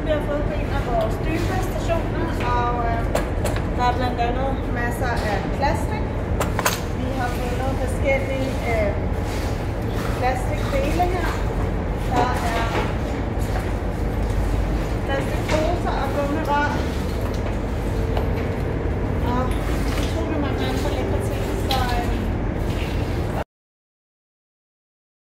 vi har fået på en af vores dybestationer, og der er blandt andet masser af plastik. Vi har fået nogle forskellige plastikdele her.